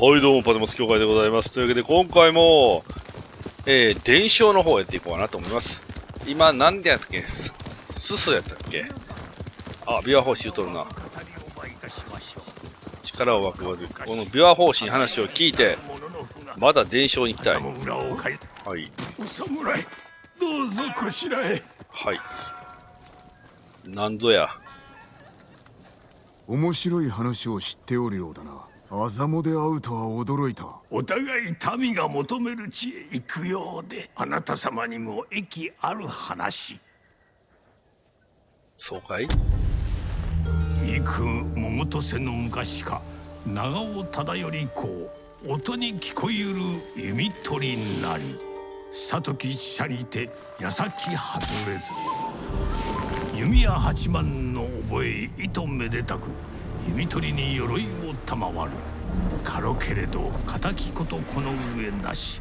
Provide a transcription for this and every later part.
はい、どうも、パテモス協会でございます。というわけで、今回も、伝承の方やっていこうかなと思います。今、なんでやったっけ？すすやったっけ？あ、琵琶法師言うとるな。力を湧くわず、この琵琶法師に話を聞いて、まだ伝承に行きたい。はい。 お侍、どうぞこちらへ。 はい。なんぞや。 面白い話を知っておるようだな。アザモで会うとは驚いた。 お互い民が求める地へ行くようで、あなた様にも益ある話。 そうかい？ 幾桃と瀬の昔か、長尾忠頼公、音に聞こえる弓取りなり。里吉社にて矢先外れず。弓矢八幡の覚えいとめでたく、弓取りに鎧を賜る。軽けれど敵ことこの上なし。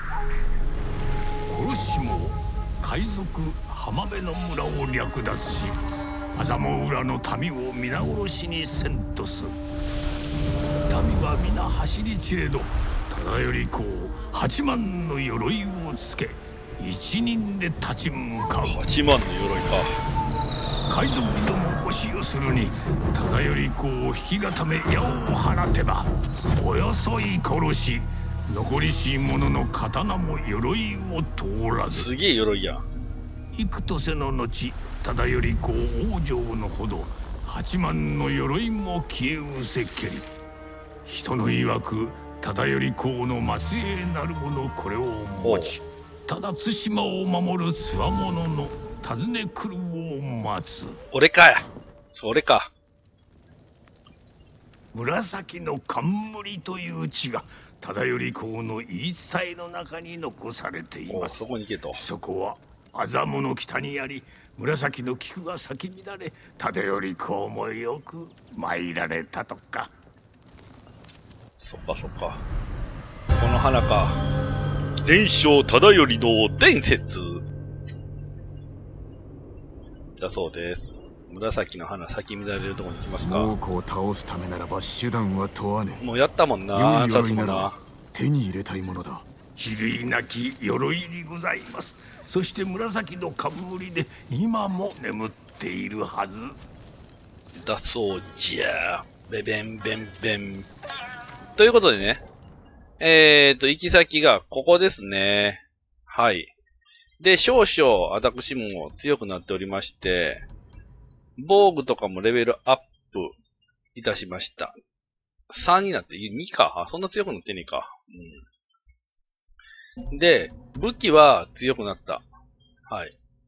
殺しも海賊浜辺の村を略奪し、麻も浦の民を皆殺しにせんとす。民は皆走り散れど、忠頼公八幡の鎧をつけ、一人で立ち向かう。 八幡の鎧か。 海賊ども押し寄するに、忠頼公を引き固め矢を放てば、およそい殺し、残りし者の刀も鎧を通らず。 すげえ鎧やん。 幾とせの後、忠頼公往生のほど、八幡の鎧も消えうせっけり。人の曰く、忠頼公の末裔なる者これを持ち、ただ対馬を守るつわものの訪ね来るを待つ。 俺かや。それか。 紫の冠という地が忠頼公の言い伝えの中に残されています。 そこに行けと。 そこは麻布の北にあり、紫の菊が咲き乱れ、忠頼公もよく参られたとか。 そっかそっか。この花か。伝承忠頼の伝説だそうです。紫の花咲き乱れるところに行きますか。 猛虎を倒すためならば手段は問わねえ。 もうやったもんな。 良い鎧なら手に入れたいものだ。 比類なき鎧にございます。そして紫の冠で今も眠っているはずだそうじゃ。ベベンベンベン。ということでね。行き先がここですね。はい。で、少々私も強くなっておりまして、防具とかもレベルアップいたしました。3になって、2か。あ、そんな強くなってねえか。うん。で、武器は強くなった。はい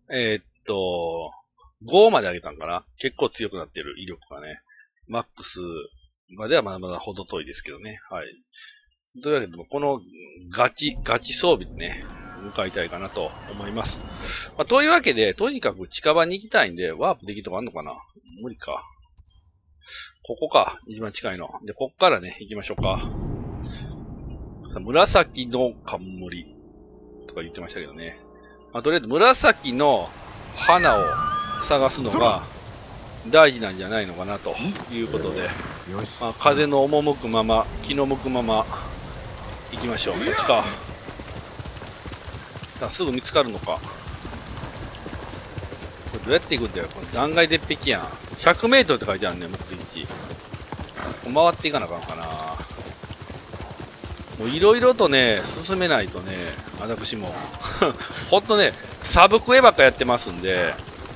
。5まで上げたんかな。結構強くなってる、威力がね。マックスまではまだまだ程遠いですけどね。はい。というわけで、このガチ装備でね、向かいたいかなと思います。まあ、というわけで、とにかく近場に行きたいんで、ワープできるとこあんのかな？無理か。ここか。一番近いの。で、こっからね、行きましょうか。紫の冠とか言ってましたけどね。まあ、とりあえず紫の花を探すのが大事なんじゃないのかなということで、まあ、風の赴くまま、気の向くまま行きましょう。こっちか。すぐ見つかるのか。これどうやって行くんだよ。これ断崖絶壁やん。100メートルって書いてあるね、目的地。回っていかなあかんかな。もういろいろとね、進めないとね、私も。ほんとね、サブクエばっかやってますんで、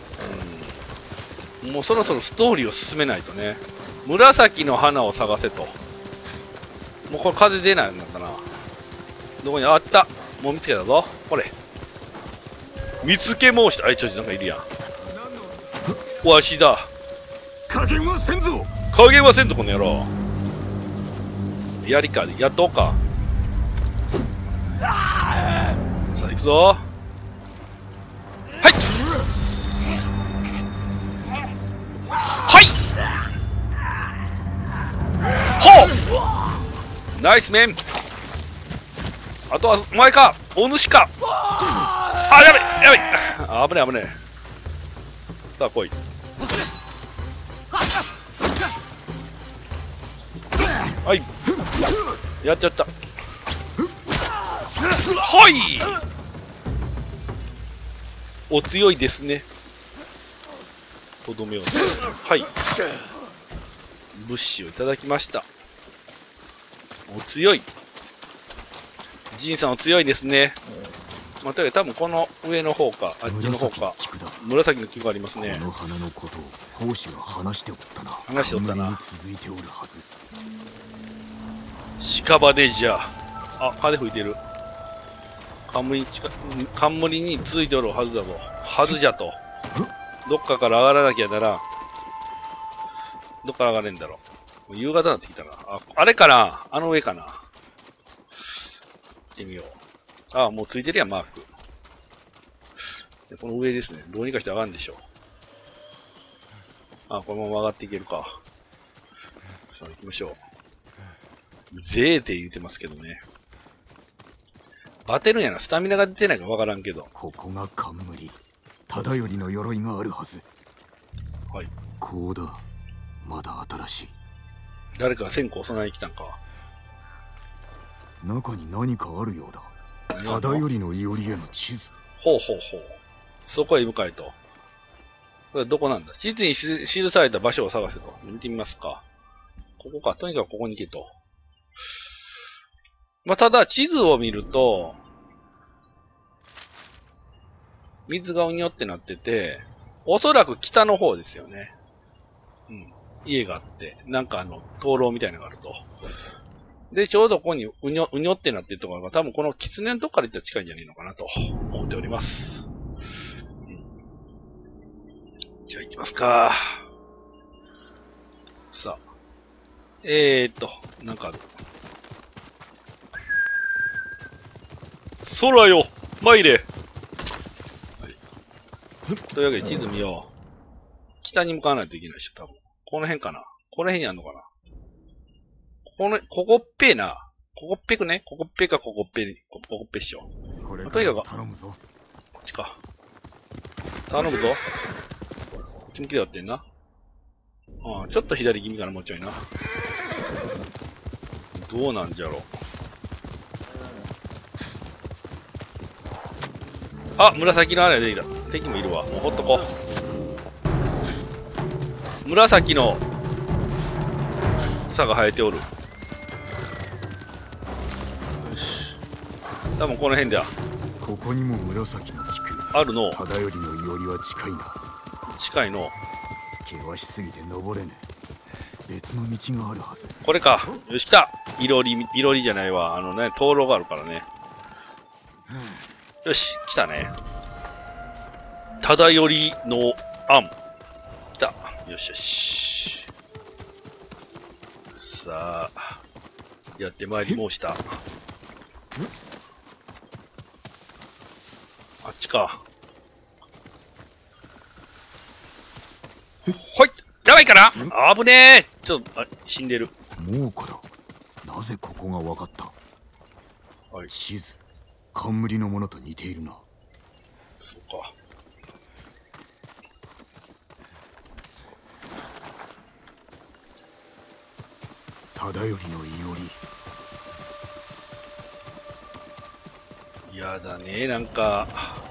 もうそろそろストーリーを進めないとね。紫の花を探せと。もうこれ風出ないんだったな。どこにあった。もう見つけたぞ。これ。見つけ申した。あいちょいなんかいるやん。わしだ。 加減はせんぞ。 加減はせんぞこの野郎。やりか。やっとうか。さあ行くぞ。はいはいほうナイスメン。あとはお前かお主か。あ、やべやべ危ね危ね。さあ来い。はいやっちゃった。はい。お強いですね。とどめを。はい。物資をいただきました。お強い。ジンさんお強いですね。まあ、というか多分この上の方か、あっちの方か。紫の菊がありますね。 この花のことを胞子が話しておったな。 話しておったな。 続いておるはず。 屍じゃ。あ、風吹いてる。冠に続いておるはずだぞ。はずじゃと。どっかから上がらなきゃならん。どっから上がれんだろう。夕方になってきたな。あれかな、あの上かな。行ってみよう。あ、もうついてるやん、マーク。でこの上ですね。どうにかして上がるんでしょう。あ、このまま上がっていけるか。さあ行きましょう。ぜーって言うてますけどね。バテるんやな。スタミナが出てないかわからんけど。 ここが冠。忠頼の鎧があるはず。 はい。 こうだ。まだ新しい。 誰かが線香を備えに来たんか。 中に何かあるようだ。忠頼のいおりへの地図。 ほうほうほう。そこへ向かえと。これはどこなんだ。地図に記された場所を探せと。見てみますか。ここか。とにかくここに行けと。まあ、ただ、地図を見ると、水がうにょってなってて、おそらく北の方ですよね。うん。家があって、なんか灯籠みたいなのがあると。で、ちょうどここにうにょってなってるところが多分この狐のとこから行ったら近いんじゃないのかなと思っております。うん、じゃあ行きますか。さあ。なんかある。空よ参れ、はい、というわけで地図見よう。北に向かわないといけないでしょ、多分。この辺かな。この辺にあるのかな。ここっぺーな。ここっぺくね。ここっぺかここっぺっしょ。とにかく。頼むぞ。こっちか。頼むぞ。こっち向きでやってんな。ああ、ちょっと左気味かな、もうちょいな。どうなんじゃろう。あ、紫のあれでいいだ。敵もいるわ。もうほっとこう。紫の草が生えておる。よし。多分この辺だ。 ここにも紫の菊。 あるの。 忠頼のいおりは近いな。 近いの。 険しすぎて登れねえ。別の道があるはず。 これか。よし、来た。いろりじゃないわ。灯籠があるからね。よし、来たね。忠頼の案。来た。よしよし。さあ、やってまいり申した。あっちか。ほい、やばいかな。危ねえ。ちょっと、死んでる。 猛虎だ。なぜここが分かった。はい、地図。冠のものと似ているな。 そうか。 忠頼のいおり。 やだね、なんか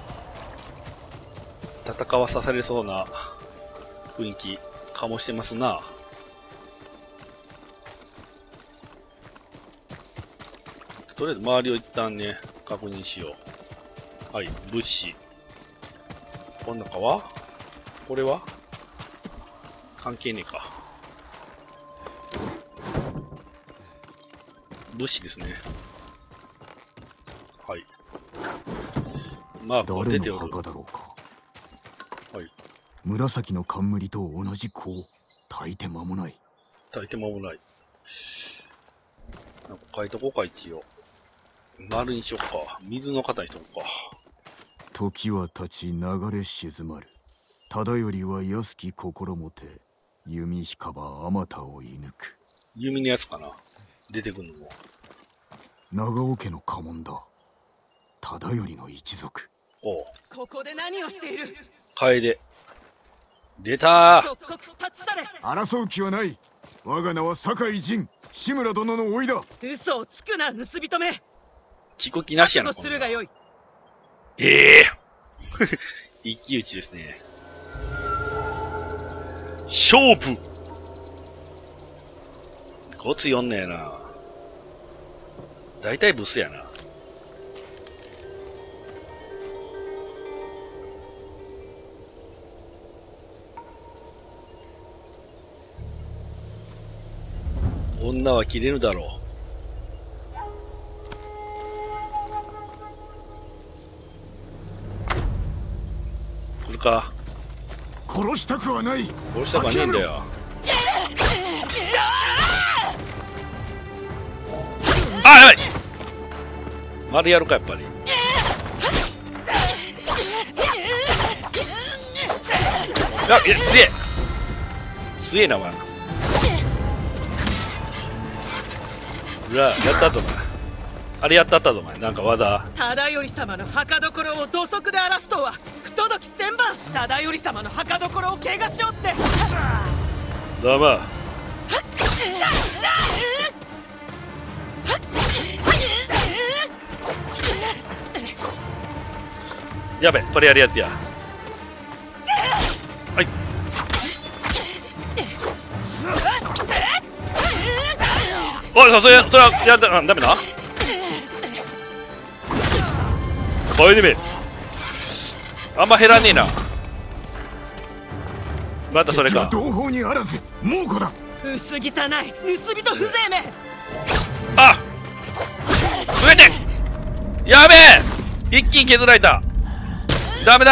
戦わされそうな雰囲気醸してますな。とりあえず周りを一旦ね確認しよう。はい、物資。この中はこれは関係ねえか。物資ですね。はい。まあ、これ出ておる。 誰の墓だろうか。 はい。 紫の冠と同じ子。炊いて間もない。 炊いて間もない。なんか書いとこうか、一応。丸にしよっか。水の型にしとこうか。 時は経ち流れ静まる。忠頼は安き心もて。弓引かばあまたを射抜く。 弓のやつかな。出てくるのも。 長尾家の家紋だ。忠頼の一族。 おう。 ここで何をしている。 楓。出たー。 即刻立ち去れ。 争う気はない。我が名は酒井仁。 志村殿の甥だ。 嘘をつくな、盗人め。 聞く気なしやな。 覚悟するがよい。 ええ一騎打ちですね。勝負ごつ読んねやな。大体ブスやな。女は切れぬだろう。来るか。 殺したくはない。 殺したくはねえんだよ。あ、やばい。丸やるか、やっぱり。あ、いや、すげえ。すげえな、お前。うわ、やった後だ。あれやった後だ、お前。なんか技。 忠頼様の墓所を土足で荒らすとは不届き千番。忠頼様の墓所を怪我しおって。 ざま。やべ、これやるやつや。はい。おい、それはやだ、ダメだ。おいでめ。あんま減らねえな。またそれか。 同胞にあらず、猛虎だ。 薄汚い盗人風情め。 あ、増えて。やべえ。一気に削られた。ダメだ。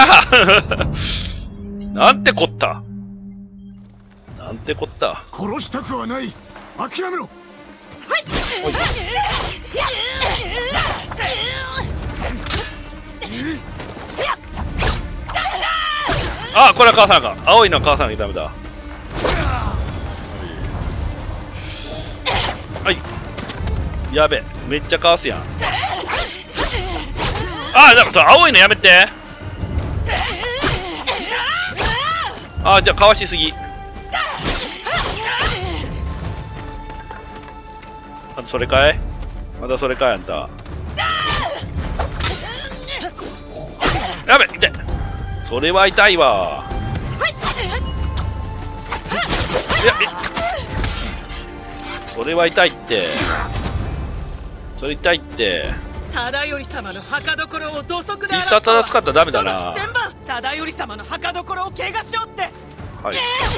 なんてこった。なんてこった。 殺したくはない。諦めろ。 おい。あ、これは母さんか。青いのは母さんがダメだ。はい。やべえ、めっちゃかわすやん。あ、だから青いのやめて。あ、じゃあかわしすぎ。あとそれかい。まだそれかい、あんた。やべ、痛い。それは痛いわ。いや、それは痛いって。それ痛いって。 忠頼様の墓所を土足で荒ら必すとは殺技使ったらダメだな。 不届き千番。忠頼様の墓所を怪我しおって。 はい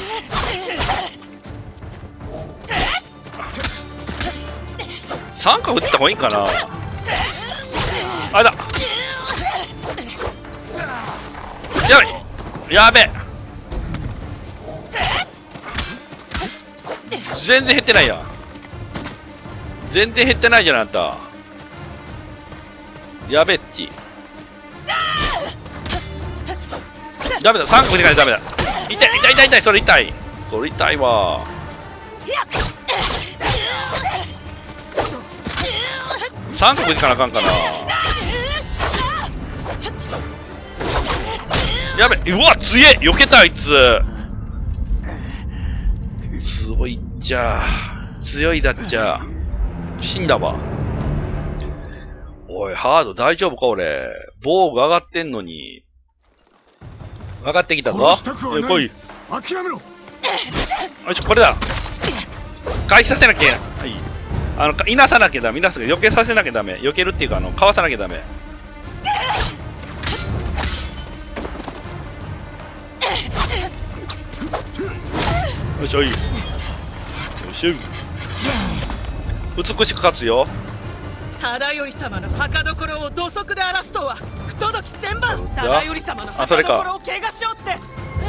。3角打った方がいいんかな。あれだ。やべえ、やべえ。全然減ってないやん。全然減ってないじゃん、あんた。やべえっち。ダメだ、3角でかないとダメだ。痛い痛い痛い痛い、それ痛い。それ痛いわ。3角でかなあかんかな。やべ、うわ、強え、避けたあいつ。強いっちゃ。強いだっちゃ。死んだわ。おい、ハード大丈夫か俺。防具上がってんのに。上がってきたぞ。来い。 諦めろ。 よし、これだ。回避させなきゃ。はい。いなさなきゃダメ。いなすが避けさせなきゃダメ。避けるっていうか、かわさなきゃダメ。よいしょい。よいしょ。美しく勝つよ。 忠頼様の墓所を土足で荒らすとは不届き千番。忠頼様の墓所を怪我しおって。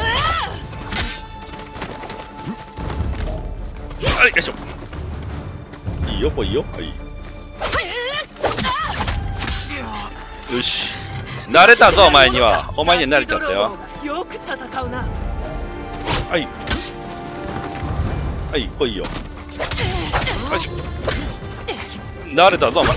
あれ、よいしょ。いいよ、来いよ。はい。よし。慣れたぞ、お前には。お前には慣れちゃったよ。 よく戦うな。 はい。はい、来いよ。よいしょ。慣れたぞ、お前。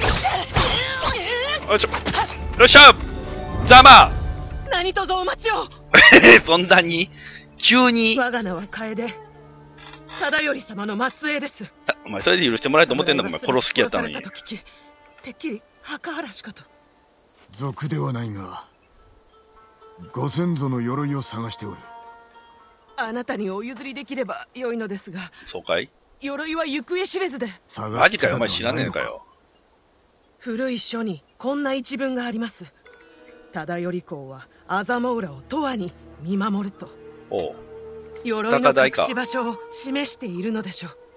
よいしょ。よっしゃざま何とぞお待ちを。 そんなに急に。 我が名は楓。 忠頼様の末裔です。 お前それで許してもらえると思ってんのか、お前殺す気やったのに。 殺されたと聞き、てっきり墓荒らしかと。 賊ではないが、ご先祖の鎧を探しておる。 あなたにお譲りできれば良いのですが。 そうかい？ 鎧は行方知れずで。 マジかよ、お前知らねえのかよ。 古い書にこんな一文があります。忠頼公はアザモウラを永遠に見守ると。 おう。 鎧の隠し場所を示しているのでしょう。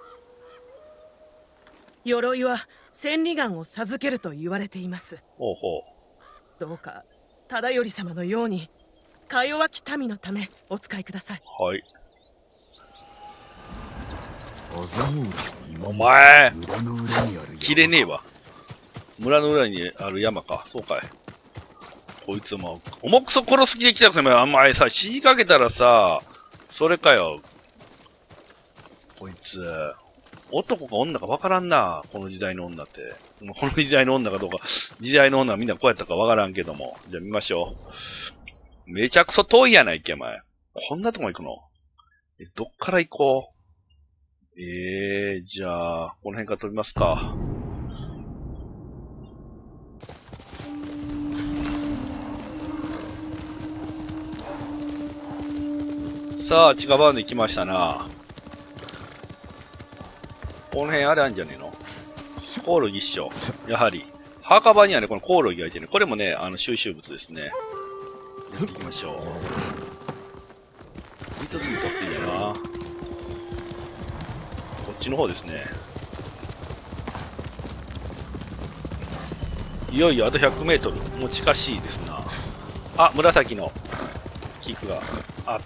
鎧は千里眼を授けると言われています。 ほうほう。 どうか忠頼様のようにか弱き民のためお使いください。 はい。 アザモウラ、 お前村の裏にある。 切れねえわ。村の裏にある山か。そうかい。こいつも重くそ殺す気で来たくても、あんまりさ、死にかけたらさ、それかよ。こいつ、男か女か分からんな。この時代の女って。この時代の女かどうか、時代の女はみんなこうやったか分からんけども。じゃあ見ましょう。めちゃくそ遠いやないっけ、お前。こんなとこ行くの？どっから行こう？じゃあ、この辺から飛びますか。さあ、近場まで来ましたな。この辺あれあんじゃねえの？コオロギ一緒。やはり。墓場にはね、このコオロギがいてね、これもね、収集物ですね。やっていきましょう。5つに取っていいんやな。こっちの方ですね。いよいよあと100メートル。もう近しいですな。あ、紫の菊があった。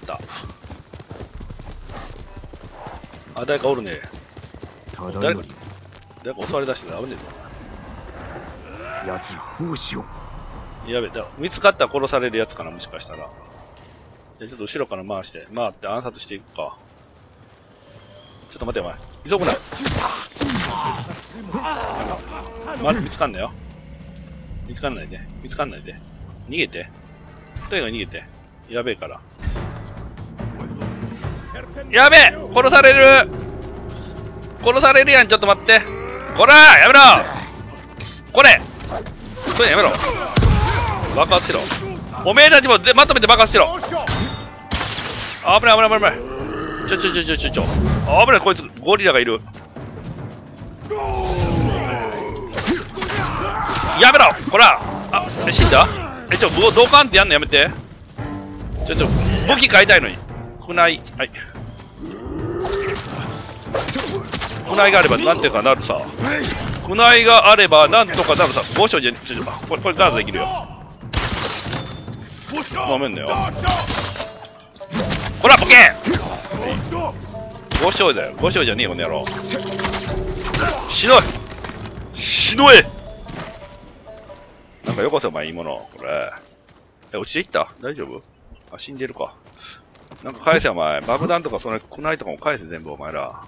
あ、誰かおるね。誰か襲われだして危ねえぞ。奴ら保護しよう。やべえ、見つかったら殺されるやつかな、もしかしたら。じゃちょっと後ろから回って暗殺していくか。ちょっと待って、お前。急ぐな。見つかんなよ。見つかんないで。逃げて。とにかく逃げて。やべえから。やべえ！殺されるやん、ちょっと待って。こらー！やめろ！これ！それやめろ。爆発しろ。おめえたちもまとめて爆発しろ。危ない。ちょ。危ない、こいつ、ゴリラがいる。やめろ！こら！あ、死んだ？同感ってやんのやめて。武器買いたいのに。くない。はい。くないがあればなんていうかなるさ。くないがあればなんとかなるさ。5章じゃ、これガードできるよ。飲めんのよ。ほら、ボケ5章だよ。5章じゃねえよ、この野郎。しどいなんかよこせ、お前、いいもの。これ。落ちていった大丈夫？あ、死んでるか。なんか返せ、お前。爆弾とか、その、くないとかも返せ、全部、お前ら。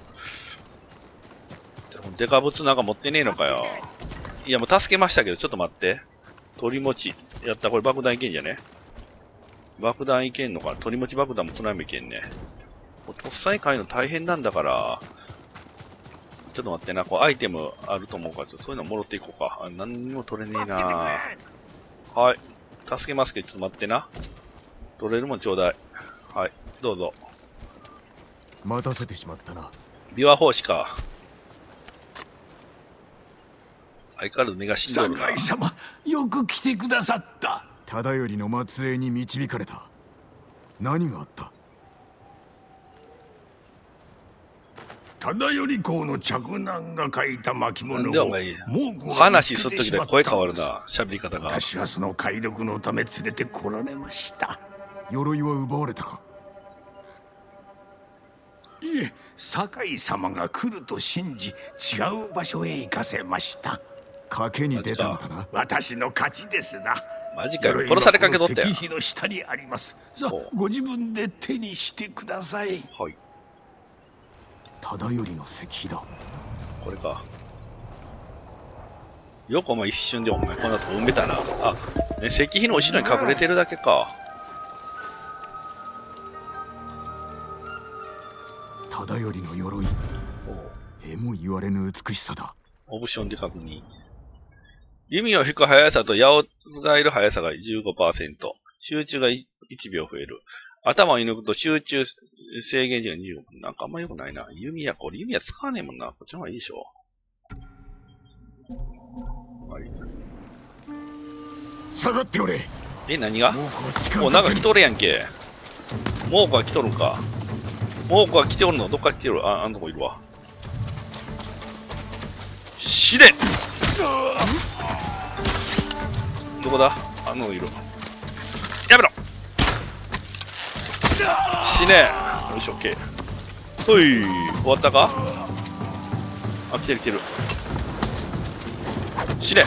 デカブツなんか持ってねえのかよ。いや、もう助けましたけど、ちょっと待って。鳥持ち。やった、これ爆弾いけんじゃね？爆弾いけんのか。鳥持ち爆弾もくないもいけんね。もうとっさに買うの大変なんだから。ちょっと待ってな。こう、アイテムあると思うから、そういうのもろっていこうか。あ、何にも取れねえな。はい。助けますけど、ちょっと待ってな。取れるもんちょうだい。はい。どうぞ。 待たせてしまったな。 琵琶法師か。相変わらず目が死んでるな。 酒井様、よく来てくださった。 忠頼の末裔に導かれた。何があった？ 忠頼公の嫡男が書いた巻物を話するときで声変わるな、喋り方が。 私はその解読のため連れてこられました。 鎧は奪われたか？ いえ、酒井様が来ると信じ違う場所へ行かせました。 賭けに出たのだな。 私の勝ちですな。 マジかよ、殺されかけとったよ。 石碑の下にあります。さあ、ご自分で手にしてください。 はい。 忠頼の石碑だ。 これか。よくお前一瞬でお前こんなとこ埋めたな。あ、ね、石碑の後ろに隠れてるだけか。 忠頼の鎧。えも言われぬ美しさだ。 オプションで確認。弓を引く速さと矢を使える速さが 15%。集中が1秒増える。頭を射抜くと集中制限時間25分。なんかあんま良くないな。弓矢、これ弓矢使わねえもんな。こっちの方がいいでしょ。はい。 下がっておれ。 何が？お、なんか来とるやんけ。猛虎が来とるんか。猛虎が来ておるの？どっから来てる？あんとこいるわ。死ね！どこだ？あのいる。やめろ！死ね！よし、オッケー。ほい、終わったか？あ、来てる来てる。死ね！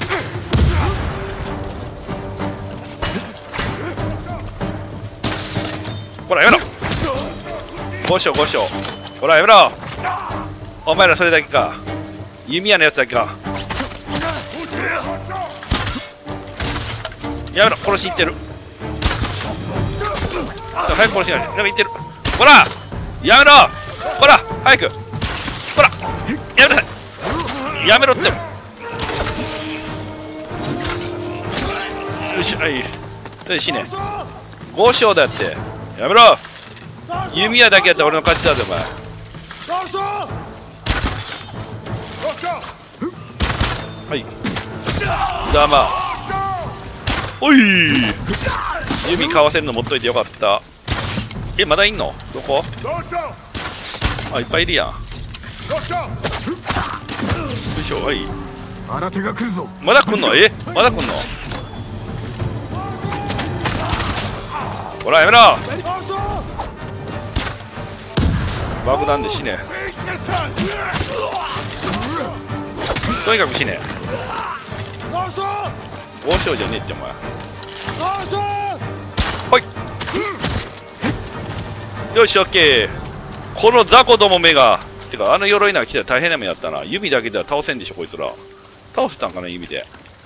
ほら、やめろ！5章5章。ほら、やめろ！お前らそれだけか。弓矢のやつだけか。やめろ、殺しに行ってる。早く殺しに行ってる。ほらやめろ！ほら早く！ほらやめなさい！やめろって！よし、はい。死ね。5章だって。やめろ！弓矢だけやったら俺の勝ちだぜ、お前。はい。ざま。おい！弓かわせるの持っといてよかった。まだいんの？どこ？あ、いっぱいいるやん。よいしょ、はい。 新手が来るぞ。 まだ来んの？まだ来んの？ほら、やめろ！爆弾で死ね。とにかく死ね。王将じゃねえってお前。はい。よし、オッケー。この雑魚ども目が。てか、あの鎧なら来たら大変な目だったな。弓だけでは倒せんでしょ、こいつら。倒せたんかな、弓で。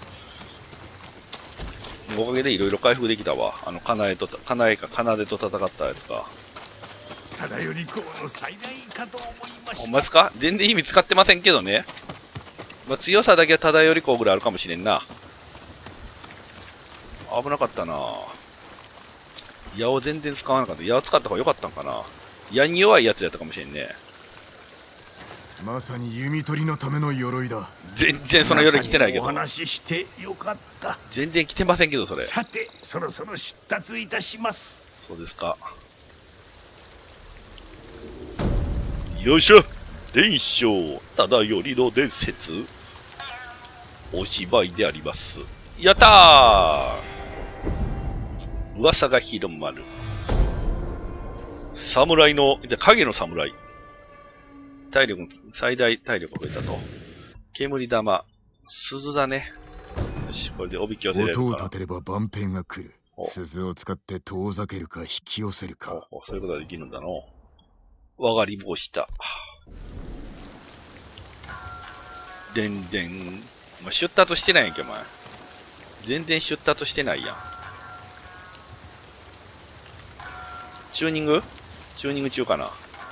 おかげでいろいろ回復できたわ。かなでと戦ったやつか。 忠頼公の再来かと思いました。 ほんまですか？全然意味使ってませんけどね。まあ、強さだけは忠頼公ぐらいあるかもしれんな。危なかったな。矢を全然使わなかった。矢を使った方が良かったんかな。矢に弱いやつやったかもしれんね。 まさに弓取りのための鎧だ。 全然その鎧着てないけど。 お話ししてよかった。 全然着てませんけど、それ。 さて、そろそろ出立いたします。 そうですか。よいしょ。伝承忠頼の伝説。お芝居であります。やったー！噂が広まる。侍の、影の侍。体力、最大体力を増えたと。煙玉。鈴だね。よし、これでおびき寄せれるかな。 音を立てれば万兵が来る。鈴を使って遠ざけるか引き寄せるか。 そういうことができるんだの。わかりました。でんでん。まあ、出立してないやんけ、お前。全然出立してないやん。チューニング中かな。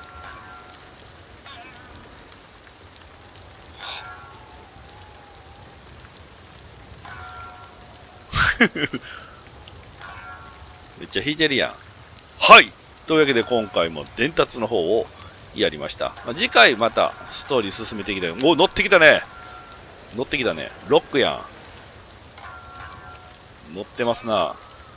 めっちゃ弾いてるやん。はい。というわけで今回も伝達の方をやりました。まあ、次回またストーリー進めていきたい。お、乗ってきたね。乗ってきたね。ロックやん。乗ってますな。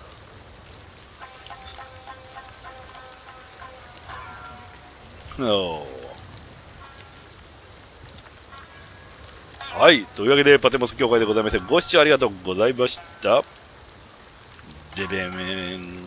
はい。というわけで、パテモス協会でございます。ご視聴ありがとうございました。でべめん。